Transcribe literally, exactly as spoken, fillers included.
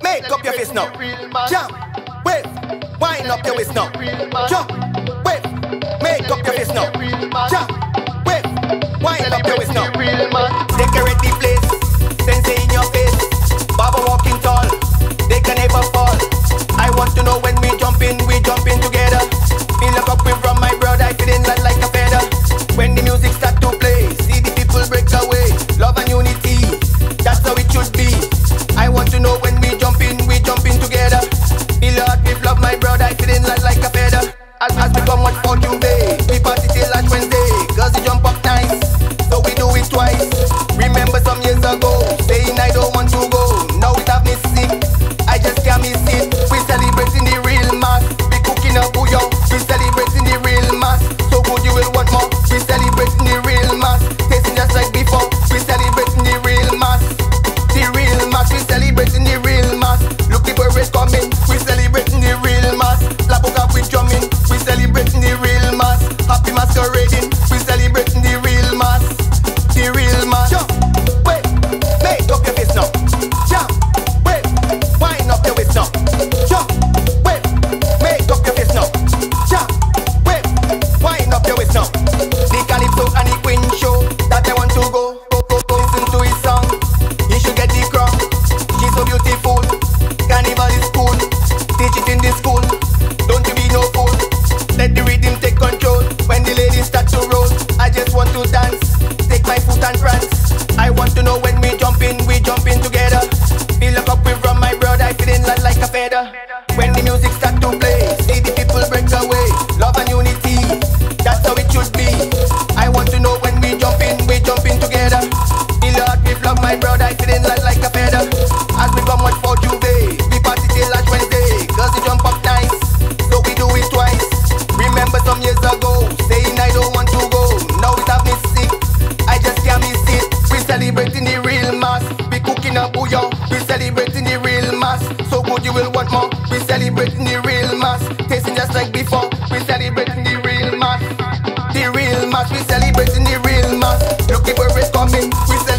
make up your fist now. Jump, wave, wind up your waist now. Jump, wave, make up your fist now. Jump, wave, wind up your waist now. Decorate the place, sensei in your face. Baba walking tall, they can never fall. I want to know when we jump in, we jump in together. Feel like up with from my brother, I feeling like, like a feather. When the music start to play, see the people break away. Love and unity, that's how it should be. I want to know when we jump in, we jump in together. Feel like with love my brother, I feeling like, like a feather. As, as we come watch for Tuesday, we party till last Wednesday. Cause the jump up nice, so we do it twice. Remember some years ago, saying I don't want to go. Now it have me sick, I just can't miss it. We celebrating the real mass, we cooking a bouillon. We celebrating the real mass, so good you will want more. We celebrating the real mass, tasting just like before. We celebrating the real mass, the real mass. We celebrating the real mass, look the birds coming. We celebrating the real mass, la boca we drumming. We celebrating the real mass, happy masquerading. We celebrating the real mass, the real mass. Jump, wait, make up your fist now. Jump, wait, wind up your waist now. Jump, wait, make up your fist now. Jump, wait, wind up your waist now. The calypso and the queen show that I want to go. Go, go, go. Listen to his song, he should get the crown. She's so beautiful, carnival is cool. Teach it in the school, don't you be no fool. Let the rhythm take control. When the ladies start to roll, I just want to dance, take my foot and prance. I want to know when we jump in, we jump in together. Feel like up with from my brother, I feeling like, like a feather. When the music start to play, see the people break away. Love and unity, that's how it should be. I want to know when we jump in, we jump in together. Feel like with love my brother, I feeling like, like a feather. As we come watch for Tuesday, we party till last Wednesday. Cause the jump up nice, so we do it twice. Remember some years ago, saying I don't want to go. Now it have me sick, I just can't miss it. We celebrating the real mass, we cooking a bouillon. We celebrating the real mass, so good you will want more. We celebrating the real mass, tasting just like before. We celebrating the real mass, the real mass. We celebrating the real mass, look the birds coming. We celebrating